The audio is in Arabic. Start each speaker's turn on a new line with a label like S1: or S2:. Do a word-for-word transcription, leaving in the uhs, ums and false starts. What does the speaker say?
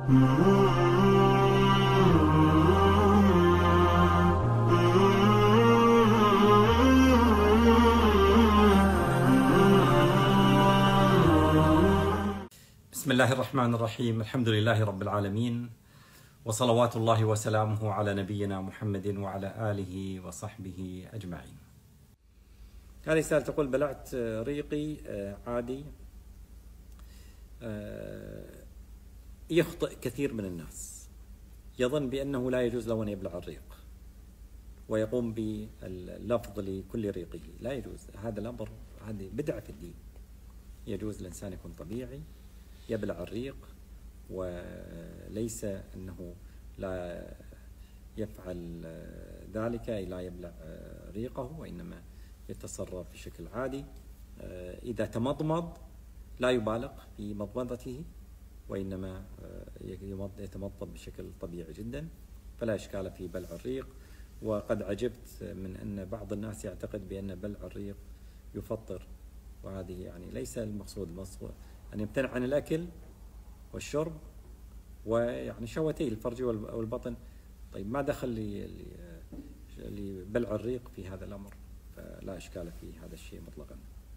S1: بسم الله الرحمن الرحيم. الحمد لله رب العالمين، وصلوات الله وسلامه على نبينا محمد وعلى آله وصحبه أجمعين. هذه سؤال تقول: بلعت ريقي عادي. يخطئ كثير من الناس، يظن بأنه لا يجوز له أن يبلع الريق ويقوم باللفظ لكل ريقه. لا يجوز هذا الأمر، هذه بدعة في الدين. يجوز الإنسان يكون طبيعي يبلع الريق، وليس أنه لا يفعل ذلك أي لا يبلع ريقه، وإنما يتصرف بشكل عادي. إذا تمضمض لا يبالغ في مضمضته، وإنما يتمضمض بشكل طبيعي جدا، فلا إشكال في بلع الريق. وقد عجبت من أن بعض الناس يعتقد بأن بلع الريق يفطر، وهذه يعني ليس المقصود. المقصود أن يمتنع عن الأكل والشرب ويعني شهوتي الفرج والبطن. طيب ما دخل لبلع الريق في هذا الأمر؟ فلا إشكال في هذا الشيء مطلقا.